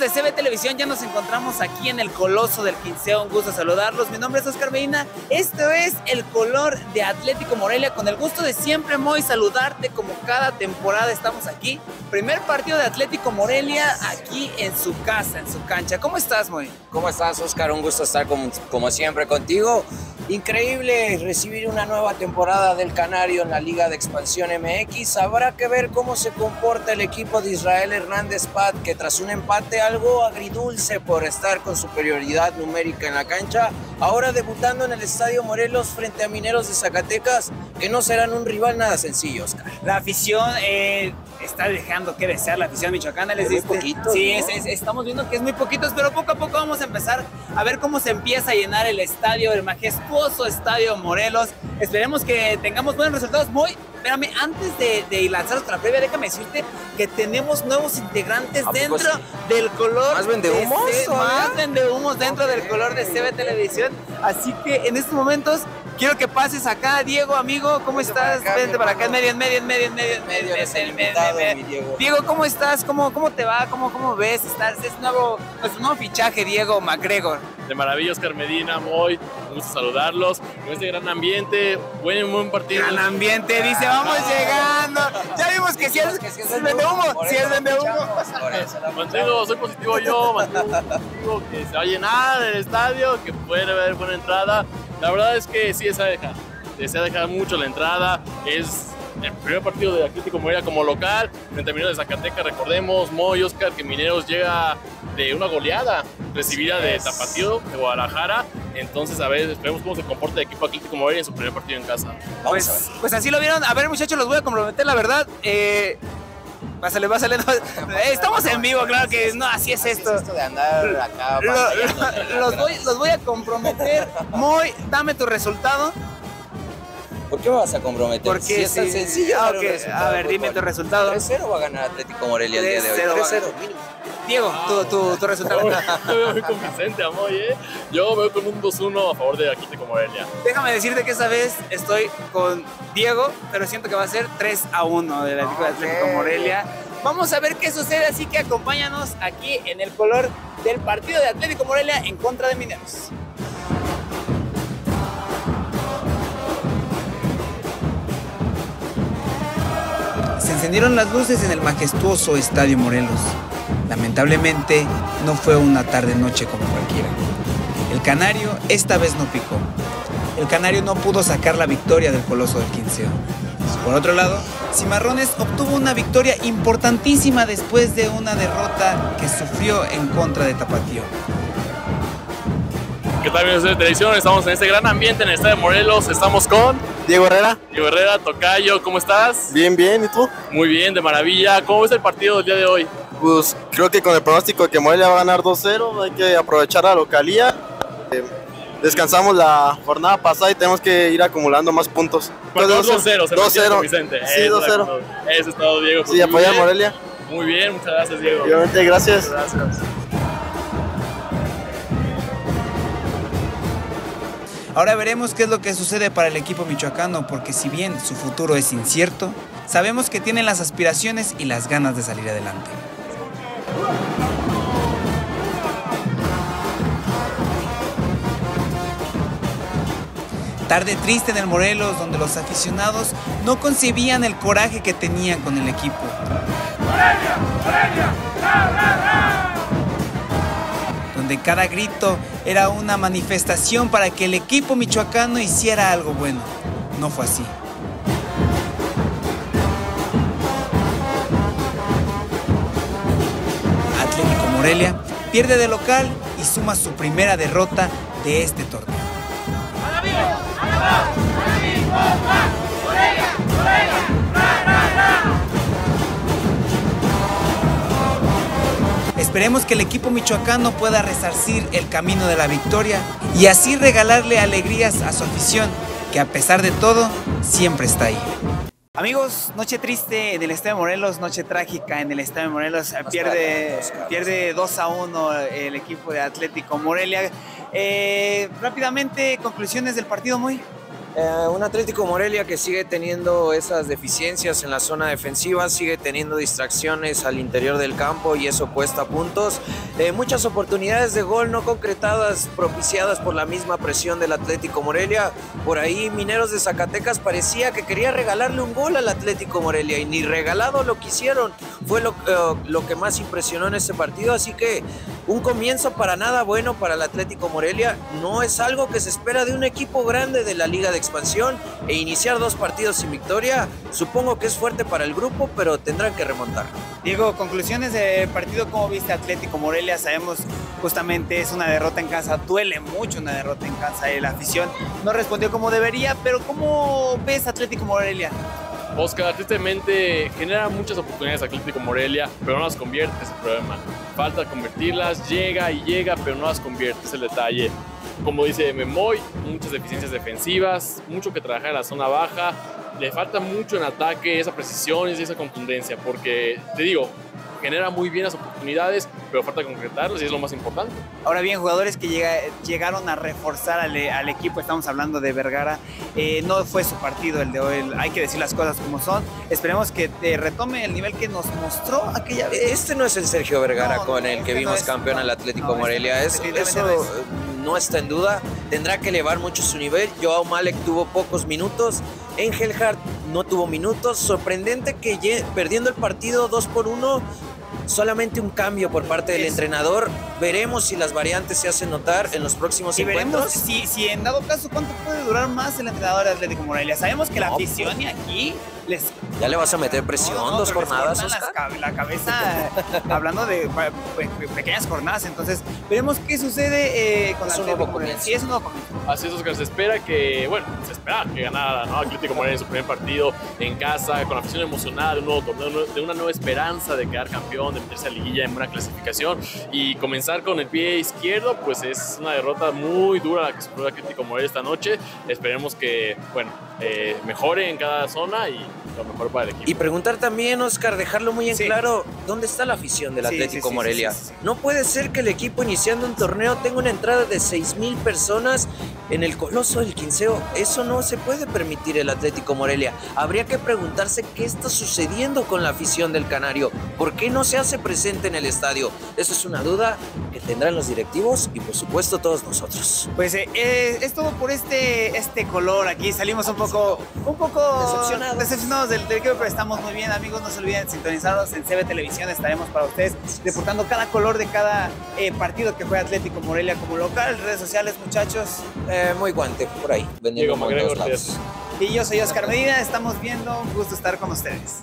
de CB Televisión, ya nos encontramos aquí en el Coloso del Quinceo. Un gusto saludarlos. Mi nombre es Oscar Medina. Esto es El Color de Atlético Morelia. Con el gusto de siempre, Moy, saludarte como cada temporada estamos aquí. Primer partido de Atlético Morelia aquí en su casa, en su cancha. ¿Cómo estás, Moy? ¿Cómo estás, Oscar? Un gusto estar como siempre contigo. Increíble recibir una nueva temporada del Canario en la Liga de Expansión MX. Habrá que ver cómo se comporta el equipo de Israel Hernández Pat, que tras un empate algo agridulce por estar con superioridad numérica en la cancha, ahora debutando en el Estadio Morelos frente a Mineros de Zacatecas, que no serán un rival nada sencillo, Oscar. La afición está dejando que desear, la afición michoacana. Les dice, poquito, sí, ¿no? estamos viendo que es muy poquitos, pero poco a poco vamos a empezar a ver cómo se empieza a llenar el estadio, el majestuoso Estadio Morelos. Esperemos que tengamos buenos resultados. Muy, espérame, antes de lanzarnos a la previa, déjame decirte que tenemos nuevos integrantes dentro del color. ¿Más vendehumos? Más vendehumos dentro del color de CB Televisión. Así que en estos momentos quiero que pases acá, Diego, amigo, ¿cómo estás? Vente para acá, en medio. Diego, ¿cómo estás? ¿Cómo te va? ¿Cómo ves? Es nuestro nuevo fichaje, Diego McGregor. De maravilla, Oscar Medina, Moy, un gusto saludarlos. Con este gran ambiente, buen partido. Gran ambiente, dice, vamos llegando. Ya vimos que si es vendehumo, si es vendehumo. Soy positivo yo, mantengo positivo que se va a llenar el estadio, que puede haber buena entrada. La verdad es que sí, desea dejar mucho la entrada. Es el primer partido de Atlético Morelia como local frente a Mineros de Zacatecas. Recordemos, Moy, Oscar, que Mineros llega de una goleada recibida de Tapatío, de Guadalajara. Entonces, a ver, esperemos cómo se comporta el equipo Atlético Morelia en su primer partido en casa. Pues así lo vieron. A ver, muchachos, los voy a comprometer, la verdad. Pásale. No, estamos en vivo, claro que no, así es esto. Así es esto de andar acá. Los voy a comprometer. Moy, dame tu resultado. ¿Por qué me vas a comprometer? Porque si es tan sencillo. A ver, dime tu resultado. 3-0 va a ganar Atlético Morelia el día de hoy. 3-0 mínimo. Diego, tu resultado. Yo veo muy convincente a Moy, Yo veo con un 2-1 a favor de Atlético Morelia. Déjame decirte que esta vez estoy con Diego, pero siento que va a ser 3-1 del equipo de Atlético Morelia. Vamos a ver qué sucede, así que acompáñanos aquí en el color del partido de Atlético Morelia en contra de Mineros. Se encendieron las luces en el majestuoso Estadio Morelos. Lamentablemente, no fue una tarde-noche como cualquiera. El Canario esta vez no picó. El Canario no pudo sacar la victoria del Coloso del Quinceo. Por otro lado, Cimarrones obtuvo una victoria importantísima después de una derrota que sufrió en contra de Tapatío. ¿Qué tal, amigos de televisión? Estamos en este gran ambiente en el Estadio Morelos. Estamos con Diego Herrera. Diego Herrera, tocayo, ¿cómo estás? Bien, ¿y tú? Muy bien, de maravilla. ¿Cómo ves el partido del día de hoy? Pues creo que con el pronóstico de que Morelia va a ganar 2-0, hay que aprovechar la localía. Descansamos la jornada pasada y tenemos que ir acumulando más puntos. 2-0, 2-0. Vicente. Sí, 2-0. Eso es todo, Diego. Sí, apoya a Morelia. Muy bien, muchas gracias, Diego. Obviamente, gracias. Gracias. Ahora veremos qué es lo que sucede para el equipo michoacano, porque si bien su futuro es incierto, sabemos que tienen las aspiraciones y las ganas de salir adelante. Tarde triste en el Morelos, donde los aficionados no concebían el coraje que tenían con el equipo. ¡Morelia! ¡Morelia! ¡Ra, ra, ra! Donde cada grito era una manifestación para que el equipo michoacano hiciera algo bueno. No fue así. Atlético Morelia pierde de local y suma su primera derrota de este torneo. Esperemos que el equipo michoacano pueda resarcir el camino de la victoria y así regalarle alegrías a su afición, que a pesar de todo, siempre está ahí. Amigos, noche triste en el Estadio Morelos, noche trágica en el Estadio Morelos. Pierde 2-1 el equipo de Atlético Morelia. Rápidamente, conclusiones del partido, Muy. Un Atlético Morelia que sigue teniendo esas deficiencias en la zona defensiva, sigue teniendo distracciones al interior del campo y eso cuesta puntos. Muchas oportunidades de gol no concretadas, propiciadas por la misma presión del Atlético Morelia. Por ahí Mineros de Zacatecas parecía que quería regalarle un gol al Atlético Morelia y ni regalado lo quisieron. Fue lo que más impresionó en este partido, así que un comienzo para nada bueno para el Atlético Morelia. No es algo que se espera de un equipo grande de la Liga de Expansión, e iniciar 2 partidos sin victoria, supongo que es fuerte para el grupo, pero tendrán que remontar. Diego, conclusiones del partido, ¿cómo viste Atlético Morelia? Sabemos justamente es una derrota en casa, duele mucho una derrota en casa, la afición no respondió como debería, pero ¿cómo ves Atlético Morelia? Oscar, tristemente genera muchas oportunidades Atlético Morelia, pero no las convierte, es el problema. Falta convertirlas, llega y llega, pero no las convierte, es el detalle. Como dice Memoy, muchas deficiencias defensivas, mucho que trabajar en la zona baja, le falta mucho en ataque, esa precisión y esa contundencia, porque te digo, genera muy bien las oportunidades, pero falta concretarlas y es lo más importante. Ahora bien, jugadores que llegaron a reforzar al equipo, estamos hablando de Vergara, no fue su partido el de hoy, hay que decir las cosas como son. Esperemos que retome el nivel que nos mostró aquella vez. Este no es el Sergio Vergara con el que vimos no campeón al Atlético Morelia, eso no está en duda, tendrá que elevar mucho su nivel. Joao Malek tuvo pocos minutos, Engelhardt no tuvo minutos, sorprendente que perdiendo el partido 2-1, solamente un cambio por parte del entrenador. Veremos si las variantes se hacen notar en los próximos encuentros. Veremos si en dado caso cuánto puede durar más el entrenador de Atlético Morelia. Sabemos que la afición y aquí ¿Ya le vas a meter presión 2 jornadas, Oscar? La cabeza, hablando de pequeñas jornadas, entonces veremos qué sucede con Atlético Morelia. Sí, es un nuevo comienzo. Así es, Oscar, se espera que ganara, ¿no? Atlético Morelia en su primer partido en casa, con la afición emocionada de un nuevo torneo, de una nueva esperanza de quedar campeón, de meterse a liguilla en buena clasificación y comenzar con el pie izquierdo, pues es una derrota muy dura la que sufrió Atlético Morelia esta noche. Esperemos que, mejore en cada zona y lo mejor para el equipo. Y preguntar también, Oscar, dejarlo muy en claro, ¿dónde está la afición del Atlético Morelia? Sí. No puede ser que el equipo iniciando un torneo tenga una entrada de 6,000 personas en el Coloso del Quinceo. Eso no se puede permitir el Atlético Morelia. Habría que preguntarse qué está sucediendo con la afición del Canario. ¿Por qué no se hace presente en el estadio? Eso es una duda que tendrán los directivos y por supuesto todos nosotros. Pues es todo por este color. Aquí salimos un poco decepcionados del equipo, pero estamos muy bien, amigos. No se olviden de sintonizarnos en CB Televisión. Estaremos para ustedes reportando cada color de cada partido que juega Atlético Morelia como local. Redes sociales, muchachos. Muy guante por ahí, vendiendo en todos lados. Y yo soy Oscar Medina. Estamos viendo, un gusto estar con ustedes.